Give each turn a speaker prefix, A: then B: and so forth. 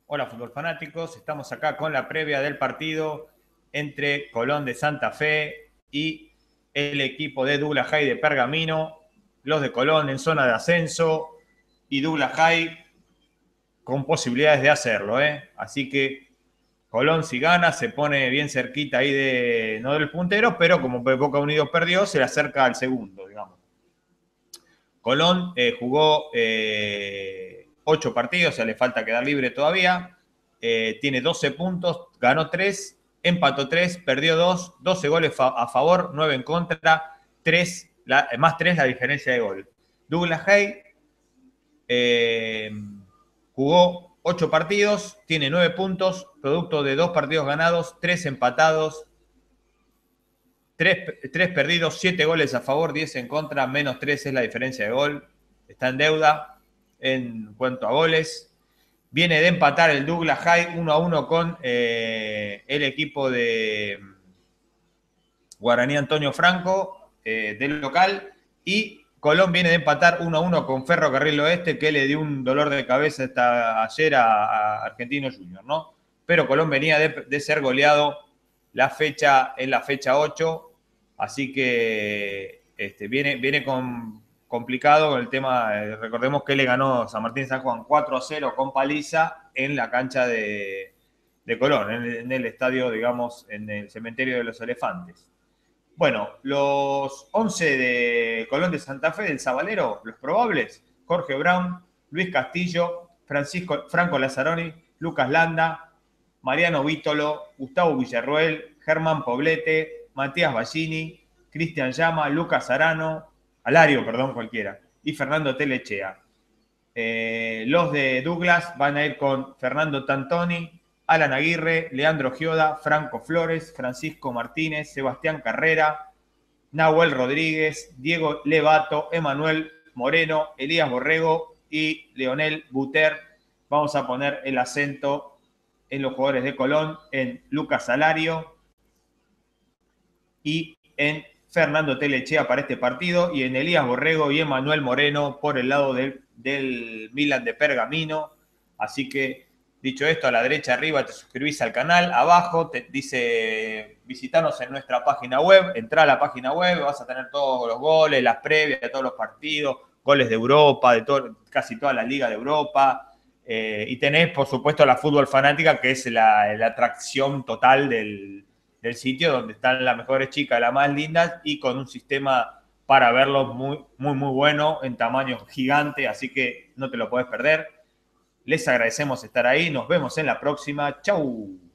A: Hola fútbol fanáticos, estamos acá con la previa del partido entre Colón de Santa Fe y el equipo de Douglas High de Pergamino, los de Colón en zona de ascenso y Douglas High con posibilidades de hacerlo, Así que Colón si gana se pone bien cerquita ahí de no del puntero, pero como Boca Unidos perdió se le acerca al segundo, digamos. Colón jugó 8 partidos, o sea, le falta quedar libre todavía. Tiene 12 puntos, ganó 3, empató 3, perdió 2, 12 goles a favor, 9 en contra, 3, más 3 la diferencia de gol. Douglas Hay jugó 8 partidos, tiene 9 puntos, producto de 2 partidos ganados, 3 empatados, 3 perdidos, 7 goles a favor, 10 en contra, menos 3 es la diferencia de gol. Está en deuda en cuanto a goles. Viene de empatar el Douglas High 1-1 con el equipo de Guaraní Antonio Franco, del local. Y Colón viene de empatar 1-1 con Ferrocarril Oeste, que le dio un dolor de cabeza hasta ayer a Argentino Junior, ¿no? Pero Colón venía de ser goleado en la fecha 8, así que viene complicado con el tema. Recordemos que le ganó San Martín San Juan 4-0 con paliza en la cancha de Colón, en el estadio, digamos, en el cementerio de los Elefantes. Bueno, los 11 de Colón de Santa Fe, del Sabalero, los probables: Jorge Brown, Luis Castillo, Franco Lazzaroni, Lucas Landa, Mariano Vítolo, Gustavo Villarroel, Germán Poblete, Matías Ballini, Cristian Llama, Lucas Alario, cualquiera, y Fernando Telechea. Los de Douglas van a ir con Fernando Tantoni, Alan Aguirre, Leandro Gioda, Franco Flores, Francisco Martínez, Sebastián Carrera, Nahuel Rodríguez, Diego Levato, Emanuel Moreno, Elías Borrego y Leonel Buter. Vamos a poner el acento en los jugadores de Colón, en Lucas Alario y en Fernando Telechea para este partido, y en Elías Borrego y Emanuel Moreno por el lado del Milan de Pergamino. Así que, dicho esto, a la derecha arriba te suscribís al canal, abajo te dice visitanos en nuestra página web, entrá a la página web, vas a tener todos los goles, las previas de todos los partidos, goles de Europa, casi toda la liga de Europa, y tenés, por supuesto, la Fútbol Fanática, que es la atracción total del sitio, donde están las mejores chicas, las más lindas, y con un sistema para verlos muy, muy, muy bueno, en tamaño gigante, así que no te lo podés perder. Les agradecemos estar ahí, nos vemos en la próxima. Chau.